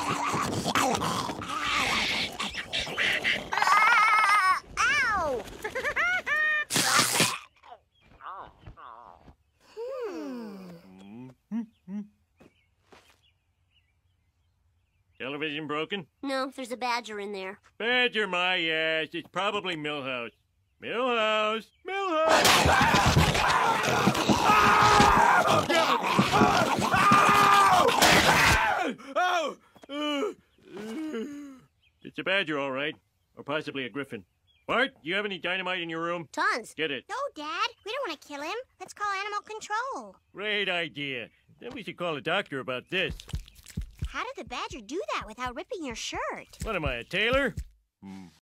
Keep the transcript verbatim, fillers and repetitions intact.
Ow! Television broken? No, there's a badger in there. Badger my ass. It's probably Milhouse. Milhouse! Milhouse! It's a badger, all right. Or possibly a griffin. Bart, do you have any dynamite in your room? Tons. Get it. No, Dad. We don't want to kill him. Let's call animal control. Great idea. Then we should call a doctor about this. How did the badger do that without ripping your shirt? What am I, a tailor? Hmm.